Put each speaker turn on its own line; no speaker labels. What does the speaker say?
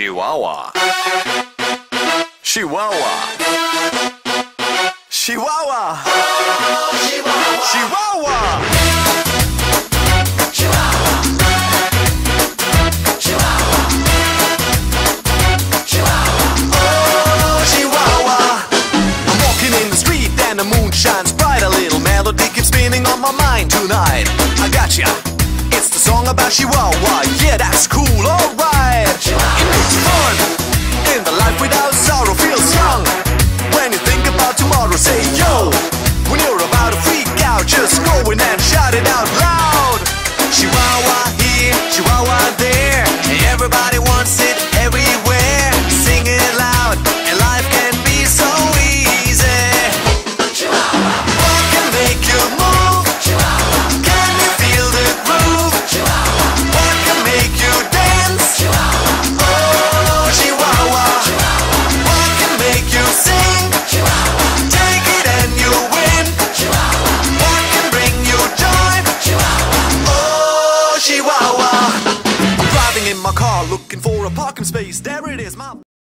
Chihuahua. Chihuahua. Chihuahua. Chihuahua. The moon shines bright, a little melody keeps spinning on my mind tonight. I gotcha, it's the song about Chihuahua. Yeah, that's cool, alright. It makes fun in the life without sorrow, feels young. When you think about tomorrow, say yo. When you're about to freak out, just go in and shout it out loud. Chihuahua here, Chihuahua there, everybody wants it everywhere. Sing it loud, and life can be so easy. Chihuahua. I'm driving in my car looking for a parking space. There it is, my